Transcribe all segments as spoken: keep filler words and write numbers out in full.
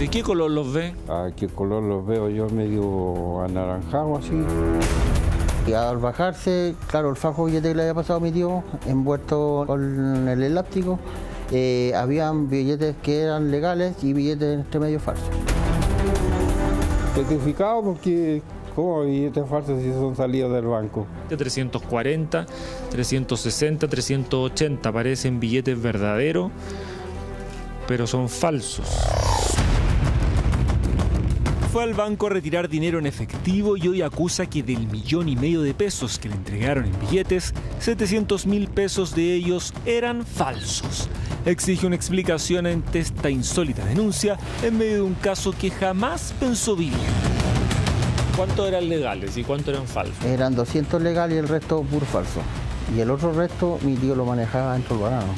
¿De qué color los ve? ¿A qué color los veo yo? Medio anaranjado así. Y al bajarse, claro, el fajo billete que le había pasado a mi tío, envuelto con el elástico, eh, habían billetes que eran legales y billetes entre medio falsos. Certificado porque, ¿cómo billetes falsos si son salidos del banco? trescientos cuarenta, trescientos sesenta, trescientos ochenta parecen billetes verdaderos, pero son falsos. Fue al banco a retirar dinero en efectivo y hoy acusa que del millón y medio de pesos que le entregaron en billetes, setecientos mil pesos de ellos eran falsos. Exige una explicación ante esta insólita denuncia en medio de un caso que jamás pensó vivir. ¿Cuántos eran legales y cuántos eran falsos? Eran doscientos legales y el resto puro falso. Y el otro resto mi tío lo manejaba dentro del banano.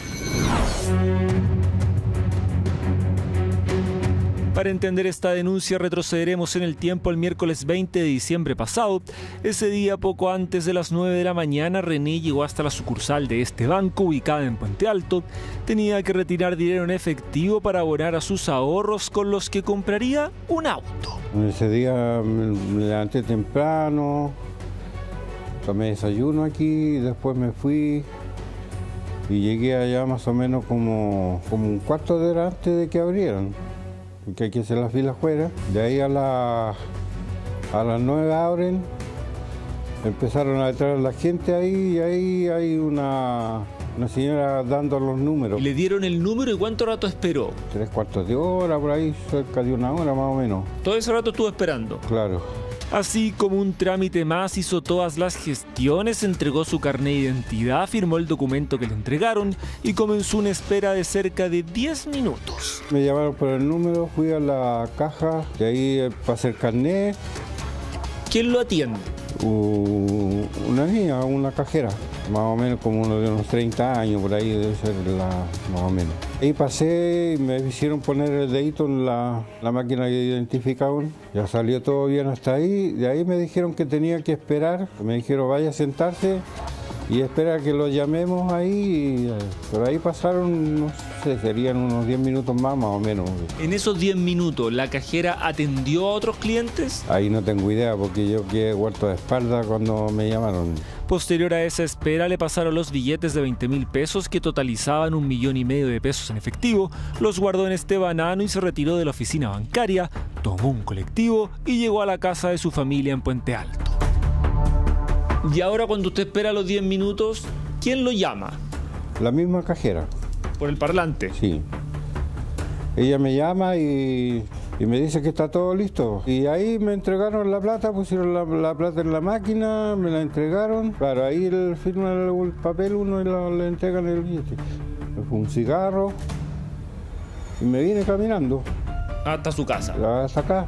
Para entender esta denuncia retrocederemos en el tiempo al miércoles veinte de diciembre pasado. Ese día, poco antes de las nueve de la mañana, René llegó hasta la sucursal de este banco ubicada en Puente Alto. Tenía que retirar dinero en efectivo para abonar a sus ahorros con los que compraría un auto. Ese día me levanté temprano, tomé desayuno aquí, después me fui y llegué allá más o menos como, como un cuarto de hora antes de que abrieran. Que hay que hacer la fila afuera. De ahí a, la, a las nueve abren, empezaron a entrar la gente ahí y ahí hay una, una señora dando los números. ¿Le dieron el número y cuánto rato esperó? Tres cuartos de hora, por ahí, cerca de una hora más o menos. Todo ese rato estuvo esperando. Claro. Así como un trámite más, hizo todas las gestiones, entregó su carnet de identidad, firmó el documento que le entregaron y comenzó una espera de cerca de diez minutos. Me llamaron por el número, fui a la caja, de ahí pasé el carnet. ¿Quién lo atiende? Uh, una niña, una cajera, más o menos como uno de unos treinta años, por ahí debe ser la, más o menos. Ahí pasé y me hicieron poner el dedito en la, la máquina que identificaban. Ya salió todo bien hasta ahí. De ahí me dijeron que tenía que esperar. Me dijeron vaya a sentarse y espera que lo llamemos ahí. Por ahí pasaron, no sé, serían unos diez minutos más, más o menos. En esos diez minutos, ¿la cajera atendió a otros clientes? Ahí no tengo idea porque yo quedé huerto de espalda cuando me llamaron. Posterior a esa espera le pasaron los billetes de veinte mil pesos que totalizaban un millón y medio de pesos en efectivo, los guardó en este banano y se retiró de la oficina bancaria, tomó un colectivo y llegó a la casa de su familia en Puente Alto. Y ahora cuando usted espera los diez minutos, ¿quién lo llama? La misma cajera. ¿Por el parlante? Sí. Ella me llama y, y me dice que está todo listo. Y ahí me entregaron la plata, pusieron la, la plata en la máquina, me la entregaron. Claro, ahí el, firma el, el papel uno y la, le entregan el billete. Me fue un cigarro y me vine caminando. Hasta su casa. Hasta acá.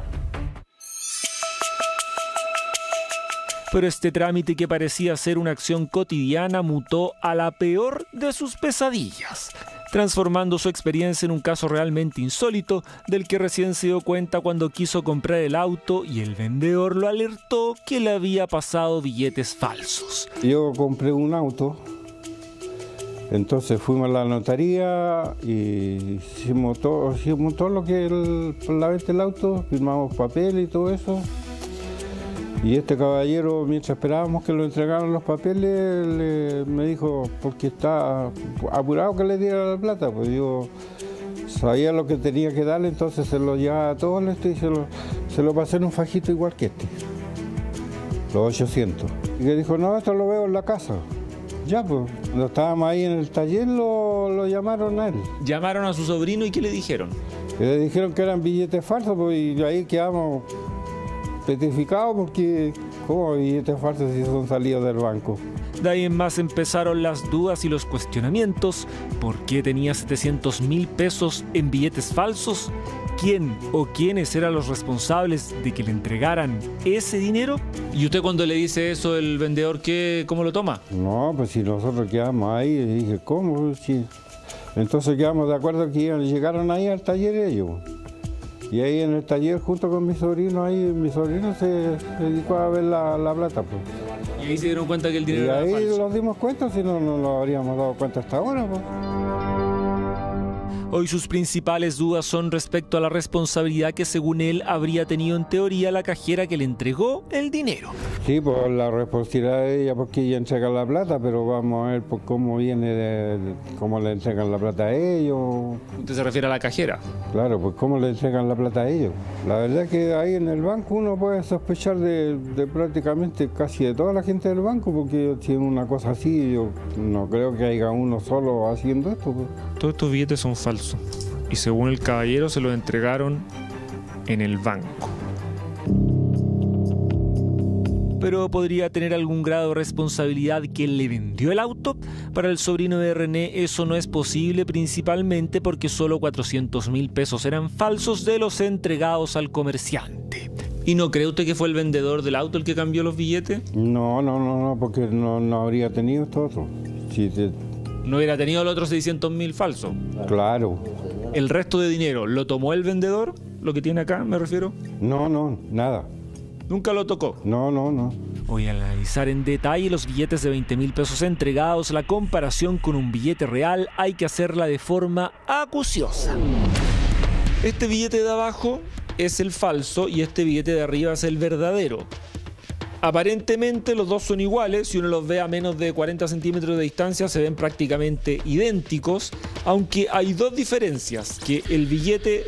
Pero este trámite que parecía ser una acción cotidiana mutó a la peor de sus pesadillas, transformando su experiencia en un caso realmente insólito del que recién se dio cuenta cuando quiso comprar el auto y el vendedor lo alertó que le había pasado billetes falsos. Yo compré un auto, entonces fuimos a la notaría y hicimos todo, hicimos todo lo que el, la venta del auto, firmamos papel y todo eso. Y este caballero, mientras esperábamos que lo entregaran los papeles, le, me dijo, porque está apurado que le diera la plata, pues yo sabía lo que tenía que darle, entonces se lo llevaba a todos este y se lo, se lo pasé en un fajito igual que este, los ochocientos. Y le dijo, no, esto lo veo en la casa. Ya, pues, cuando estábamos ahí en el taller, lo, lo llamaron a él. ¿Llamaron a su sobrino y qué le dijeron? Y le dijeron que eran billetes falsos, pues, y ahí quedamos petrificados porque, ¿cómo billetes falsos si son salidos del banco? De ahí en más empezaron las dudas y los cuestionamientos. ¿Por qué tenía setecientos mil pesos en billetes falsos? ¿Quién o quiénes eran los responsables de que le entregaran ese dinero? ¿Y usted cuando le dice eso, el vendedor, qué, cómo lo toma? No, pues si nosotros quedamos ahí, y dije, ¿cómo? Si... Entonces quedamos de acuerdo que llegaron ahí al taller ellos. Y ahí en el taller, junto con mi sobrino, ahí mi sobrino se, se dedicó a ver la, la plata. Pues. Y ahí se dieron cuenta que el dinero era falso. Y ahí nos dimos cuenta, si no, no nos habríamos dado cuenta hasta ahora. Pues. Hoy sus principales dudas son respecto a la responsabilidad que según él habría tenido en teoría la cajera que le entregó el dinero. Sí, pues la responsabilidad de ella porque ella entrega la plata, pero vamos a ver pues, cómo viene, de, de, cómo le entregan la plata a ellos. ¿Usted se refiere a la cajera? Claro, pues cómo le entregan la plata a ellos. La verdad es que ahí en el banco uno puede sospechar de, de prácticamente casi de toda la gente del banco, porque ellos tienen una cosa así, yo no creo que haya uno solo haciendo esto. Pues. Todos estos billetes son falsos y según el caballero se los entregaron en el banco. ¿Pero podría tener algún grado de responsabilidad que le vendió el auto? Para el sobrino de René eso no es posible, principalmente porque solo cuatrocientos mil pesos eran falsos de los entregados al comerciante. ¿Y no cree usted que fue el vendedor del auto el que cambió los billetes? No, no, no, no, porque no, no habría tenido esto otro. Si te... ¿No hubiera tenido los otros seiscientos mil falsos? Claro. ¿El resto de dinero lo tomó el vendedor? ¿Lo que tiene acá, me refiero? No, no, nada. ¿Nunca lo tocó? No, no, no. Voy a analizar en detalle los billetes de veinte mil pesos entregados. La comparación con un billete real hay que hacerla de forma acuciosa. Este billete de abajo es el falso y este billete de arriba es el verdadero. Aparentemente los dos son iguales, si uno los ve a menos de cuarenta centímetros de distancia se ven prácticamente idénticos, aunque hay dos diferencias, que el billete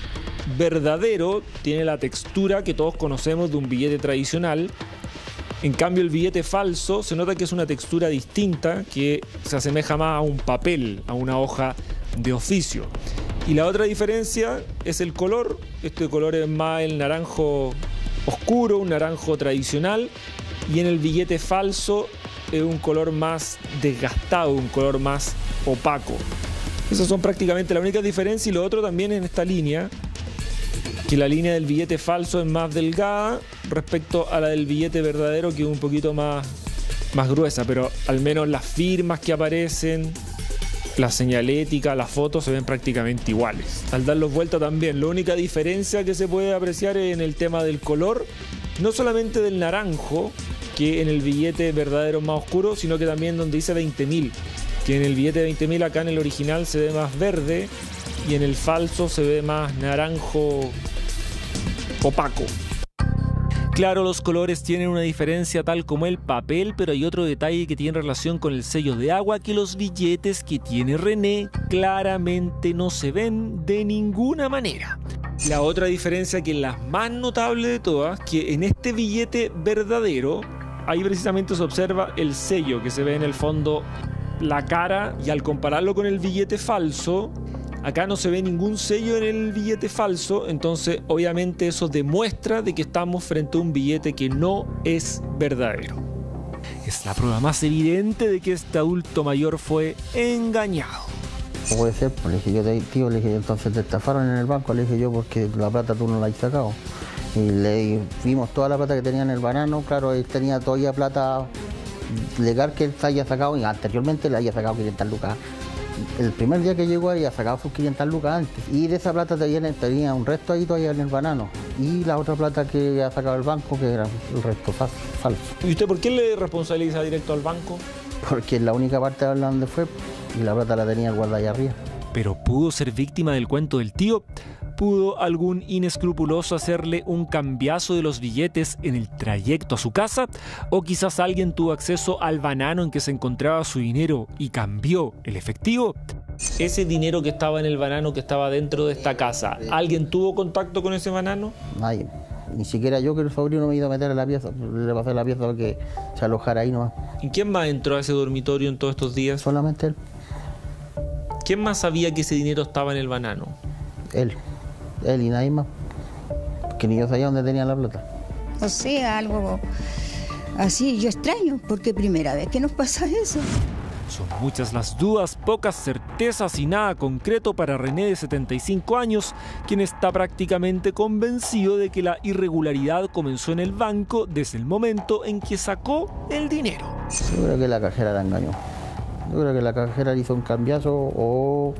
verdadero tiene la textura que todos conocemos de un billete tradicional, en cambio el billete falso se nota que es una textura distinta que se asemeja más a un papel, a una hoja de oficio. Y la otra diferencia es el color, este color es más el naranjo oscuro, un naranjo tradicional, y en el billete falso es un color más desgastado, un color más opaco. Esas son prácticamente las únicas diferencias y lo otro también en esta línea, que la línea del billete falso es más delgada respecto a la del billete verdadero que es un poquito más, más gruesa, pero al menos las firmas que aparecen, la señalética, las fotos se ven prácticamente iguales. Al darlos vuelta también, la única diferencia que se puede apreciar es en el tema del color, no solamente del naranjo, que en el billete verdadero es más oscuro, sino que también donde dice veinte mil, que en el billete de veinte mil acá en el original se ve más verde y en el falso se ve más naranjo opaco. Claro, los colores tienen una diferencia tal como el papel, pero hay otro detalle que tiene relación con el sello de agua, que los billetes que tiene René claramente no se ven de ninguna manera. La otra diferencia, que es la más notable de todas, que en este billete verdadero, ahí precisamente se observa el sello que se ve en el fondo, la cara, y al compararlo con el billete falso, acá no se ve ningún sello en el billete falso, entonces obviamente eso demuestra de que estamos frente a un billete que no es verdadero. Es la prueba más evidente de que este adulto mayor fue engañado. No puede ser, pues le dije yo, tío, le dije, entonces te estafaron en el banco, le dije yo, porque la plata tú no la has sacado. Y le vimos toda la plata que tenía en el banano, claro, él tenía todavía plata legal que él se haya sacado, y anteriormente le haya sacado quinientas lucas. El primer día que llegó había sacado sus quinientas lucas antes, y de esa plata tenía, tenía un resto ahí todavía en el banano, y la otra plata que había sacado el banco, que era el resto falso. ¿Y usted por qué le responsabiliza directo al banco? Porque es la única parte de donde fue, y la plata la tenía guardada allá arriba. ¿Pero pudo ser víctima del cuento del tío? ¿Pudo algún inescrupuloso hacerle un cambiazo de los billetes en el trayecto a su casa? ¿O quizás alguien tuvo acceso al banano en que se encontraba su dinero y cambió el efectivo? Ese dinero que estaba en el banano que estaba dentro de esta casa, ¿alguien tuvo contacto con ese banano? Nadie. Ni siquiera yo, que el sobrino me iba a meter a la pieza. Le pasé la pieza para que se alojara ahí nomás. ¿Y quién más entró a ese dormitorio en todos estos días? Solamente él. ¿Quién más sabía que ese dinero estaba en el banano? Él. Él y nadie más. Que ni yo sabía dónde tenía la plata. O sea, algo así yo extraño, porque primera vez que nos pasa eso. Son muchas las dudas, pocas certezas y nada concreto para René, de setenta y cinco años, quien está prácticamente convencido de que la irregularidad comenzó en el banco desde el momento en que sacó el dinero. Yo creo que la cajera la engañó. Yo creo que la cajera le hizo un cambiazo, o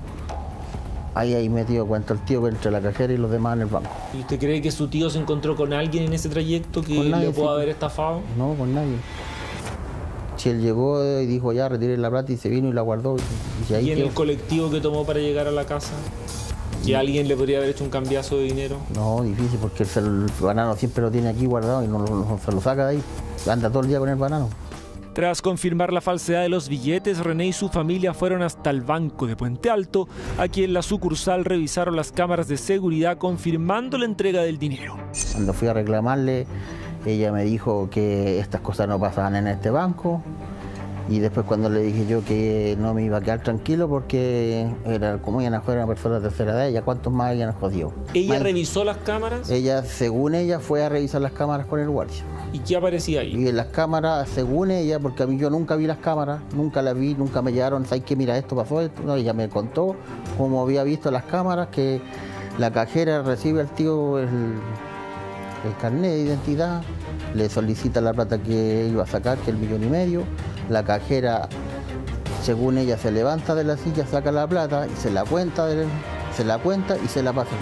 ahí ahí metido cuenta el tío que entre la cajera y los demás en el banco. ¿Y usted cree que su tío se encontró con alguien en ese trayecto que nadie, le pudo sí. haber estafado? No, con nadie. Si él llegó y dijo ya, retiré la plata y se vino y la guardó. Y, ahí ¿Y en quedó. el colectivo que tomó para llegar a la casa? ¿Que alguien le podría haber hecho un cambiazo de dinero? No, difícil, porque el, el banano siempre lo tiene aquí guardado y no, no, no se lo saca de ahí. Anda todo el día con el banano. Tras confirmar la falsedad de los billetes, René y su familia fueron hasta el banco de Puente Alto. Aquí en la sucursal revisaron las cámaras de seguridad confirmando la entrega del dinero. Cuando fui a reclamarle, ella me dijo que estas cosas no pasaban en este banco. Y después cuando le dije yo que no me iba a quedar tranquilo porque era como iban a joder a una persona de tercera edad, ella cuántos más habían jodido. ¿Ella Más, revisó las cámaras? Ella, según ella, fue a revisar las cámaras con el guardia. ¿Y qué aparecía ahí? Y en las cámaras, según ella, porque a mí yo nunca vi las cámaras, nunca las vi, nunca me llegaron, ¿sabes qué? Mira, esto pasó, esto. No, ella me contó cómo había visto las cámaras, que la cajera recibe al tío el, el carnet de identidad, le solicita la plata que iba a sacar, que es el millón y medio. La cajera, según ella, se levanta de la silla, saca la plata y se la cuenta, de, se la cuenta y se la pasa al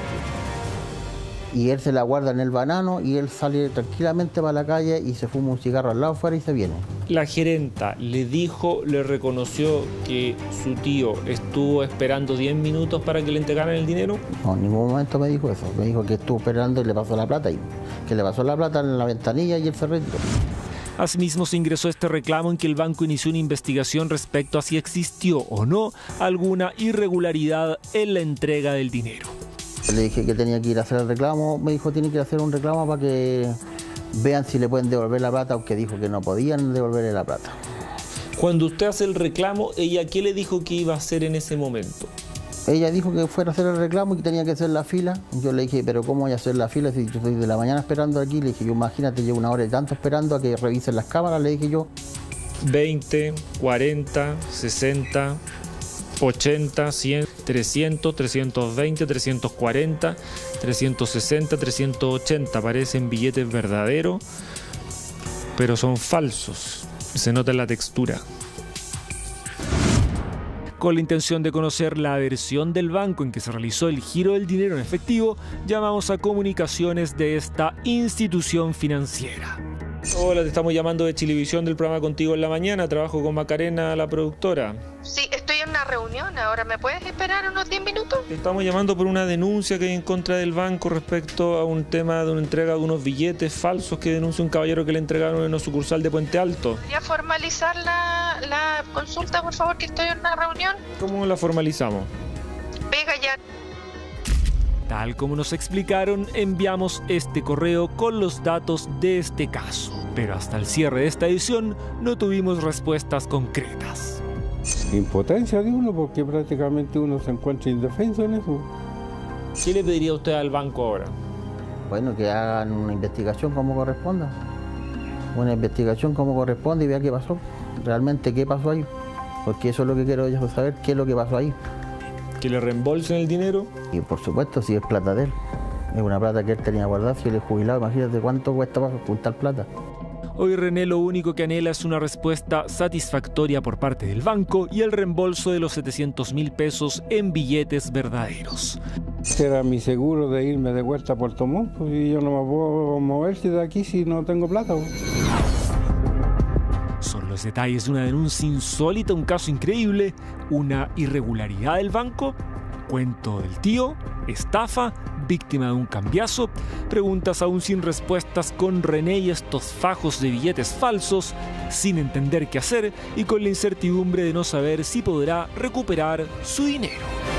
tío. Y él se la guarda en el banano y él sale tranquilamente para la calle y se fuma un cigarro al lado afuera y se viene. La gerenta le dijo, le reconoció que su tío estuvo esperando diez minutos para que le entregaran el dinero. No, en ningún momento me dijo eso. Me dijo que estuvo esperando y le pasó la plata y que le pasó la plata en la ventanilla y él se retiró. Asimismo, se ingresó este reclamo en que el banco inició una investigación respecto a si existió o no alguna irregularidad en la entrega del dinero. Le dije que tenía que ir a hacer el reclamo, me dijo tiene que ir a hacer un reclamo para que vean si le pueden devolver la plata, aunque dijo que no podían devolverle la plata. Cuando usted hace el reclamo, ¿ella qué le dijo que iba a hacer en ese momento? Ella dijo que fuera a hacer el reclamo y que tenía que hacer la fila. Yo le dije, pero ¿cómo voy a hacer la fila si yo estoy de la mañana esperando aquí? Le dije, yo imagínate, llevo una hora y tanto esperando a que revisen las cámaras, le dije yo. veinte, cuarenta, sesenta, ochenta, cien, trescientos, trescientos veinte, trescientos cuarenta, trescientos sesenta, trescientos ochenta. Parecen billetes verdaderos, pero son falsos. Se nota en la textura. Con la intención de conocer la versión del banco en que se realizó el giro del dinero en efectivo, llamamos a comunicaciones de esta institución financiera. Hola, te estamos llamando de Chilevisión del programa Contigo en la Mañana. Trabajo con Macarena, la productora. Sí, estoy en una reunión ahora. ¿Me puedes esperar unos diez minutos? Te estamos llamando por una denuncia que hay en contra del banco respecto a un tema de una entrega de unos billetes falsos que denuncia un caballero que le entregaron en una sucursal de Puente Alto. ¿Podría formalizar la, la consulta, por favor, que estoy en una reunión? ¿Cómo la formalizamos? Pega ya. Tal como nos explicaron, enviamos este correo con los datos de este caso, pero hasta el cierre de esta edición no tuvimos respuestas concretas. Impotencia de uno, porque prácticamente uno se encuentra indefenso en eso. ¿Qué le pediría usted al banco ahora? Bueno, que hagan una investigación como corresponda. Una investigación como corresponde y vea qué pasó. Realmente qué pasó ahí. Porque eso es lo que quiero yo saber, qué es lo que pasó ahí. ¿Que le reembolsen el dinero? Y por supuesto, si es plata de él. Es una plata que él tenía guardada, si él es jubilado, imagínate cuánto cuesta para juntar plata. Hoy René lo único que anhela es una respuesta satisfactoria por parte del banco y el reembolso de los setecientos mil pesos en billetes verdaderos. Este era mi seguro de irme de vuelta a Puerto Montt, pues, y yo no me puedo mover de aquí si no tengo plata. Pues. Son los detalles de una denuncia insólita, un caso increíble, una irregularidad del banco, cuento del tío, estafa, víctima de un cambiazo, preguntas aún sin respuestas con René y estos fajos de billetes falsos, sin entender qué hacer y con la incertidumbre de no saber si podrá recuperar su dinero.